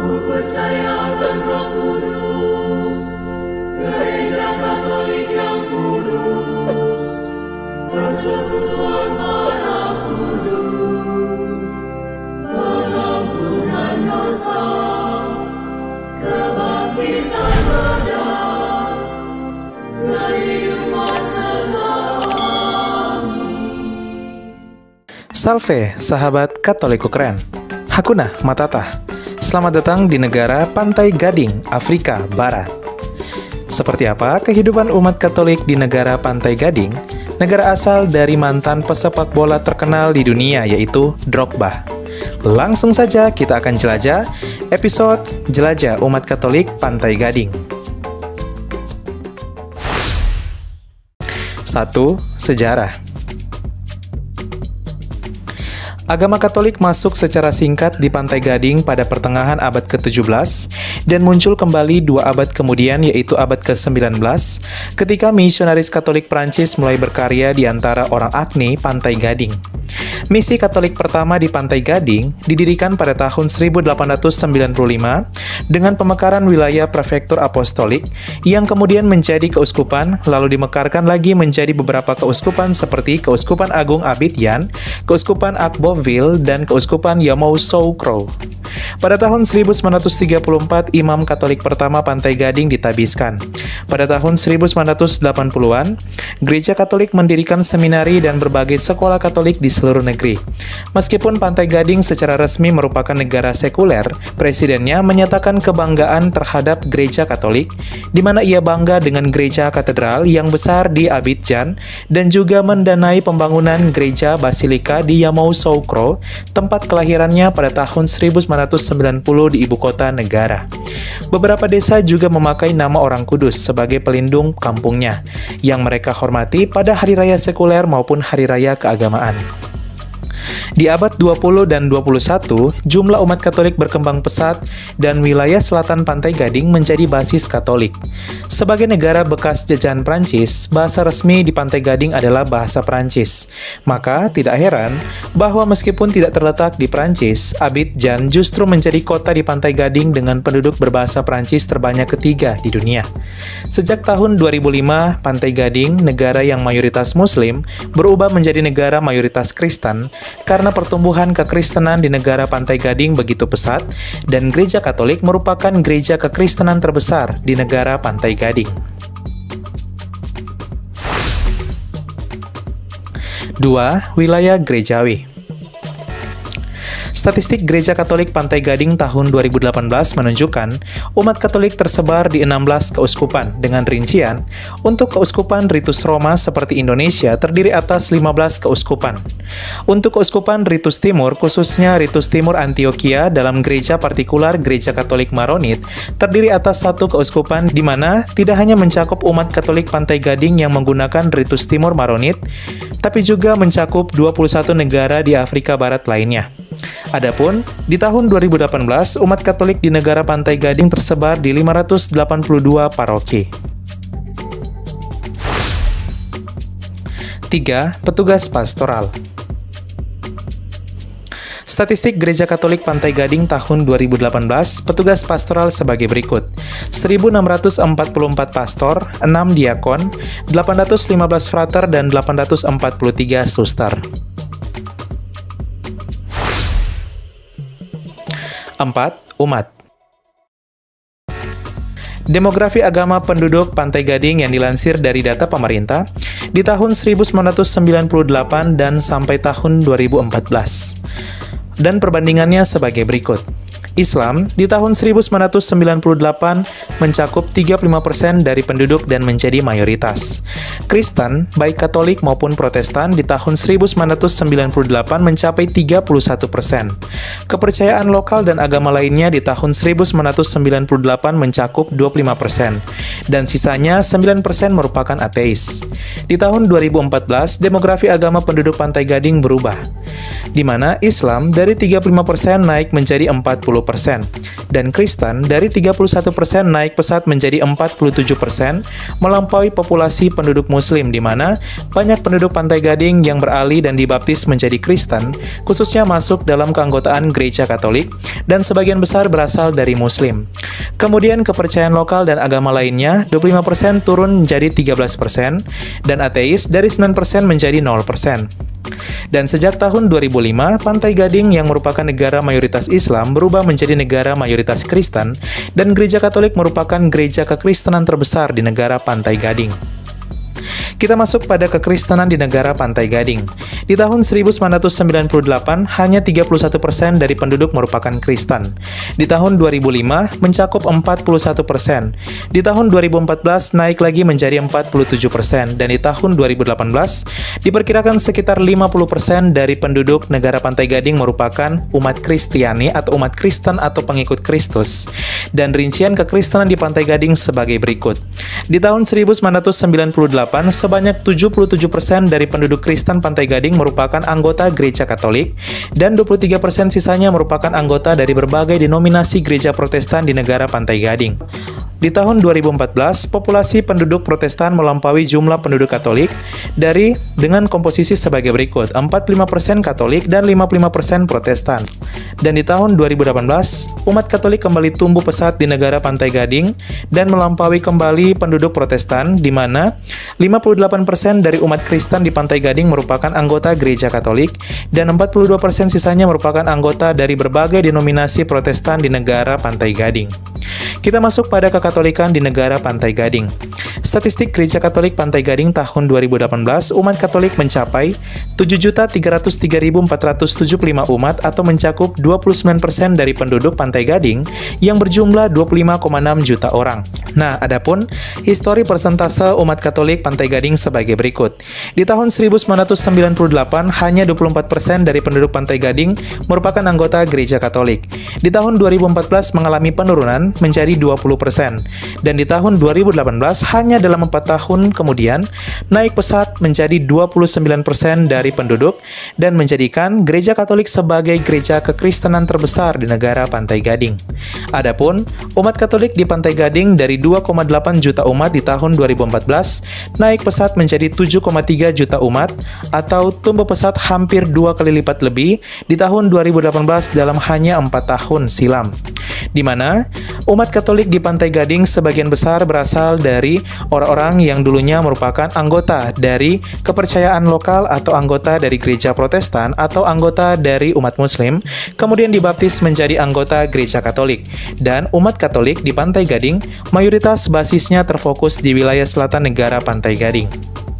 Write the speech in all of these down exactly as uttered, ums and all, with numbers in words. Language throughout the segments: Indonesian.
Aku percaya akan Roh Kudus, Gereja Katolik yang kudus, persekutuan darah kudus, pengampunan dosa, kebangkitan badan, kehidupan kekal. Salve, sahabat Katolikku keren. Hakuna Matata. Selamat datang di negara Pantai Gading, Afrika Barat. Seperti apa kehidupan umat Katolik di negara Pantai Gading, negara asal dari mantan pesepak bola terkenal di dunia yaitu Drogba? Langsung saja kita akan jelajah episode Jelajah Umat Katolik Pantai Gading. satu. Sejarah. Agama Katolik masuk secara singkat di Pantai Gading pada pertengahan abad ke tujuh belas dan muncul kembali dua abad kemudian yaitu abad ke sembilan belas ketika misionaris Katolik Prancis mulai berkarya di antara orang Agni Pantai Gading. Misi Katolik pertama di Pantai Gading didirikan pada tahun seribu delapan ratus sembilan puluh lima dengan pemekaran wilayah prefektur apostolik yang kemudian menjadi keuskupan lalu dimekarkan lagi menjadi beberapa keuskupan seperti Keuskupan Agung Abidjan, Keuskupan Akboville, dan Keuskupan Yamoussoukro. Pada tahun seribu sembilan ratus tiga puluh empat, Imam Katolik pertama Pantai Gading ditabiskan. Pada tahun seribu sembilan ratus delapan puluhan, Gereja Katolik mendirikan seminari dan berbagai sekolah Katolik di seluruh negeri. Meskipun Pantai Gading secara resmi merupakan negara sekuler, presidennya menyatakan kebanggaan terhadap Gereja Katolik, di mana ia bangga dengan gereja katedral yang besar di Abidjan dan juga mendanai pembangunan gereja Basilika di Yamoussoukro, tempat kelahirannya pada tahun seribu sembilan ratus sembilan puluh di ibu kota negara. Beberapa desa juga memakai nama orang kudus sebagai pelindung kampungnya, yang mereka hormati pada hari raya sekuler maupun hari raya keagamaan. Di abad dua puluh dan dua puluh satu, jumlah umat Katolik berkembang pesat dan wilayah selatan Pantai Gading menjadi basis Katolik. Sebagai negara bekas jajahan Prancis, bahasa resmi di Pantai Gading adalah bahasa Prancis. Maka tidak heran bahwa meskipun tidak terletak di Prancis, Abidjan justru menjadi kota di Pantai Gading dengan penduduk berbahasa Prancis terbanyak ketiga di dunia. Sejak tahun dua ribu lima, Pantai Gading, negara yang mayoritas Muslim, berubah menjadi negara mayoritas Kristen karena pertumbuhan kekristenan di negara Pantai Gading begitu pesat dan Gereja Katolik merupakan gereja kekristenan terbesar di negara Pantai Gading. dua. Wilayah gerejawi. Statistik Gereja Katolik Pantai Gading tahun dua ribu delapan belas menunjukkan umat Katolik tersebar di enam belas keuskupan dengan rincian untuk keuskupan Ritus Roma seperti Indonesia terdiri atas lima belas keuskupan. Untuk keuskupan Ritus Timur, khususnya Ritus Timur Antioquia dalam gereja partikular Gereja Katolik Maronit terdiri atas satu keuskupan di mana tidak hanya mencakup umat Katolik Pantai Gading yang menggunakan Ritus Timur Maronit, tapi juga mencakup dua puluh satu negara di Afrika Barat lainnya. Adapun, di tahun dua ribu delapan belas, umat Katolik di negara Pantai Gading tersebar di lima ratus delapan puluh dua paroki. tiga. Petugas pastoral. Statistik Gereja Katolik Pantai Gading tahun dua ribu delapan belas, petugas pastoral sebagai berikut. seribu enam ratus empat puluh empat pastor, enam diakon, delapan ratus lima belas frater, dan delapan ratus empat puluh tiga suster. empat. Umat. Demografi agama penduduk Pantai Gading yang dilansir dari data pemerintah di tahun seribu sembilan ratus sembilan puluh delapan dan sampai tahun dua ribu empat belas. Dan perbandingannya sebagai berikut. Islam di tahun seribu sembilan ratus sembilan puluh delapan mencakup tiga puluh lima persen dari penduduk dan menjadi mayoritas. Kristen, baik Katolik maupun Protestan di tahun seribu sembilan ratus sembilan puluh delapan mencapai tiga puluh satu persen. Kepercayaan lokal dan agama lainnya di tahun seribu sembilan ratus sembilan puluh delapan mencakup dua puluh lima persen. Dan sisanya sembilan persen merupakan ateis. Di tahun dua ribu empat belas, demografi agama penduduk Pantai Gading berubah, di mana Islam dari tiga puluh lima persen naik menjadi empat puluh persen, dan Kristen dari tiga puluh satu persen naik pesat menjadi empat puluh tujuh persen, melampaui populasi penduduk Muslim, di mana banyak penduduk Pantai Gading yang beralih dan dibaptis menjadi Kristen, khususnya masuk dalam keanggotaan Gereja Katolik, dan sebagian besar berasal dari Muslim. Kemudian kepercayaan lokal dan agama lainnya dua puluh lima persen turun menjadi tiga belas persen, dan ateis dari sembilan persen menjadi nol persen. Dan sejak tahun dua ribu lima, Pantai Gading yang merupakan negara mayoritas Islam berubah menjadi negara mayoritas Kristen, dan Gereja Katolik merupakan gereja kekristenan terbesar di negara Pantai Gading. Kita masuk pada kekristenan di negara Pantai Gading. Di tahun seribu sembilan ratus sembilan puluh delapan, hanya tiga puluh satu persen dari penduduk merupakan Kristen. Di tahun dua ribu lima, mencakup empat puluh satu persen. Di tahun dua ribu empat belas, naik lagi menjadi empat puluh tujuh persen. Dan di tahun dua ribu delapan belas, diperkirakan sekitar lima puluh persen dari penduduk negara Pantai Gading merupakan umat Kristiani atau umat Kristen atau pengikut Kristus. Dan rincian kekristenan di Pantai Gading sebagai berikut. Di tahun seribu sembilan ratus sembilan puluh delapan, sebanyak tujuh puluh tujuh persen dari penduduk Kristen Pantai Gading merupakan anggota Gereja Katolik, dan dua puluh tiga persen sisanya merupakan anggota dari berbagai denominasi gereja Protestan di negara Pantai Gading. Di tahun dua ribu empat belas, populasi penduduk Protestan melampaui jumlah penduduk Katolik dari dengan komposisi sebagai berikut, empat puluh lima persen Katolik dan lima puluh lima persen Protestan. Dan di tahun dua ribu delapan belas, umat Katolik kembali tumbuh pesat di negara Pantai Gading dan melampaui kembali penduduk Protestan, di mana lima puluh delapan persen dari umat Kristen di Pantai Gading merupakan anggota Gereja Katolik, dan empat puluh dua persen sisanya merupakan anggota dari berbagai denominasi Protestan di negara Pantai Gading. Kita masuk pada kekatolikan di negara Pantai Gading. Statistik Gereja Katolik Pantai Gading tahun dua ribu delapan belas, umat Katolik mencapai tujuh juta tiga ratus tiga ribu empat ratus tujuh puluh lima umat atau mencakup dua puluh sembilan persen dari penduduk Pantai Gading yang berjumlah dua puluh lima koma enam juta orang. Nah, adapun histori persentase umat Katolik Pantai Gading sebagai berikut. Di tahun seribu sembilan ratus sembilan puluh delapan, hanya dua puluh empat persen dari penduduk Pantai Gading merupakan anggota Gereja Katolik. Di tahun dua ribu empat belas mengalami penurunan menjadi dua puluh persen. Dan di tahun dua ribu delapan belas, hanya dalam empat tahun kemudian, naik pesat menjadi dua puluh sembilan persen dari penduduk dan menjadikan Gereja Katolik sebagai gereja kekristenan terbesar di negara Pantai Gading. Adapun, umat Katolik di Pantai Gading dari dua koma delapan juta umat di tahun dua ribu empat belas, naik pesat menjadi tujuh koma tiga juta umat atau tumbuh pesat hampir dua kali lipat lebih di tahun dua ribu delapan belas dalam hanya empat tahun silam. Di mana umat Katolik di Pantai Gading sebagian besar berasal dari orang-orang yang dulunya merupakan anggota dari kepercayaan lokal atau anggota dari gereja Protestan atau anggota dari umat Muslim, kemudian dibaptis menjadi anggota Gereja Katolik. Dan umat Katolik di Pantai Gading mayoritas basisnya terfokus di wilayah selatan negara Pantai Gading.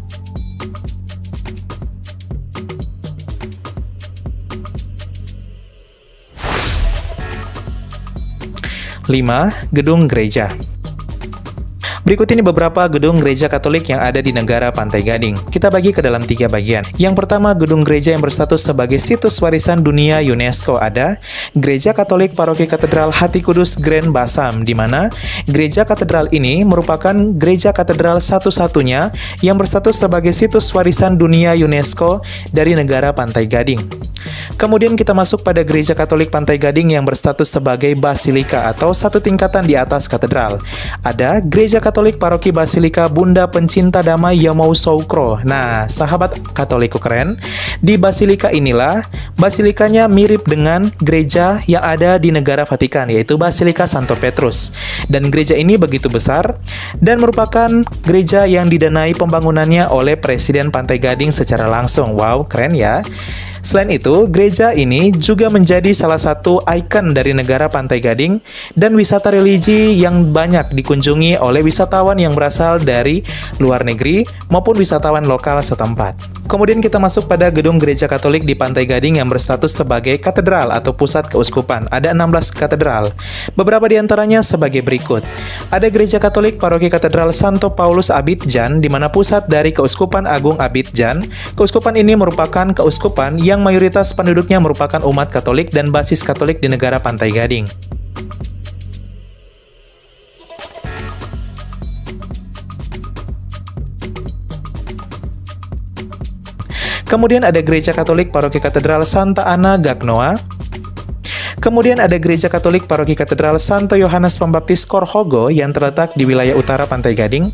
lima. Gedung gereja. Berikut ini beberapa gedung gereja Katolik yang ada di negara Pantai Gading. Kita bagi ke dalam tiga bagian. Yang pertama, gedung gereja yang berstatus sebagai situs warisan dunia UNESCO ada Gereja Katolik Paroki Katedral Hati Kudus Grand Bassam, di mana gereja katedral ini merupakan gereja katedral satu-satunya yang berstatus sebagai situs warisan dunia UNESCO dari negara Pantai Gading. Kemudian kita masuk pada Gereja Katolik Pantai Gading yang berstatus sebagai basilika atau satu tingkatan di atas katedral. Ada Gereja Katolik Paroki Basilika Bunda Pencinta Damai Yamoussoukro. Nah, sahabat Katolikku keren, di basilika inilah basilikanya mirip dengan gereja yang ada di negara Vatikan, yaitu Basilika Santo Petrus. Dan gereja ini begitu besar dan merupakan gereja yang didanai pembangunannya oleh Presiden Pantai Gading secara langsung. Wow, keren ya. Selain itu, gereja ini juga menjadi salah satu ikon dari negara Pantai Gading dan wisata religi yang banyak dikunjungi oleh wisatawan yang berasal dari luar negeri maupun wisatawan lokal setempat. Kemudian kita masuk pada gedung gereja Katolik di Pantai Gading yang berstatus sebagai katedral atau pusat keuskupan. Ada enam belas katedral. Beberapa di antaranya sebagai berikut. Ada Gereja Katolik Paroki Katedral Santo Paulus Abidjan, di mana pusat dari Keuskupan Agung Abidjan. Keuskupan ini merupakan keuskupan yang mayoritas penduduknya merupakan umat Katolik dan basis Katolik di negara Pantai Gading. Kemudian ada Gereja Katolik Paroki Katedral Santa Ana Gagnoa. Kemudian ada Gereja Katolik Paroki Katedral Santo Yohanes Pembaptis Korhogo yang terletak di wilayah utara Pantai Gading.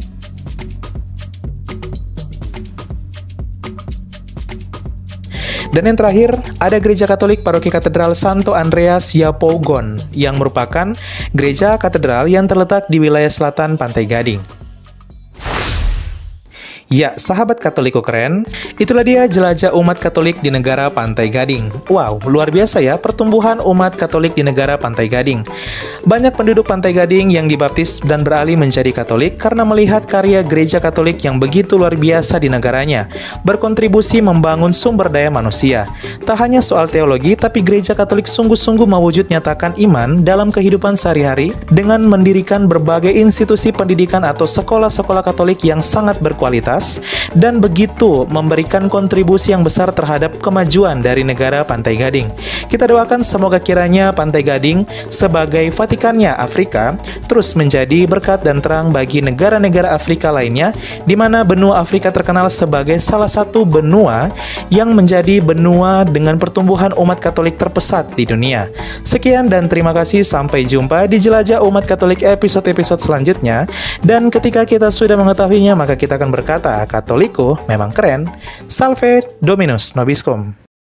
Dan yang terakhir, ada Gereja Katolik Paroki Katedral Santo Andreas Yapogon yang merupakan gereja katedral yang terletak di wilayah selatan Pantai Gading. Ya, sahabat Katoliko keren, itulah dia jelajah umat Katolik di negara Pantai Gading. Wow, luar biasa ya pertumbuhan umat Katolik di negara Pantai Gading. Banyak penduduk Pantai Gading yang dibaptis dan beralih menjadi Katolik karena melihat karya gereja Katolik yang begitu luar biasa di negaranya, berkontribusi membangun sumber daya manusia. Tak hanya soal teologi, tapi gereja Katolik sungguh-sungguh mewujud nyatakan iman dalam kehidupan sehari-hari dengan mendirikan berbagai institusi pendidikan atau sekolah-sekolah Katolik yang sangat berkualitas dan begitu memberikan kontribusi yang besar terhadap kemajuan dari negara Pantai Gading. Kita doakan semoga kiranya Pantai Gading sebagai Vatikannya Afrika terus menjadi berkat dan terang bagi negara-negara Afrika lainnya, di mana benua Afrika terkenal sebagai salah satu benua yang menjadi benua dengan pertumbuhan umat Katolik terpesat di dunia. Sekian dan terima kasih, sampai jumpa di Jelajah Umat Katolik episode-episode selanjutnya. Dan ketika kita sudah mengetahuinya, maka kita akan berkata, Katoliko memang keren. Salve Dominus Nobiscum.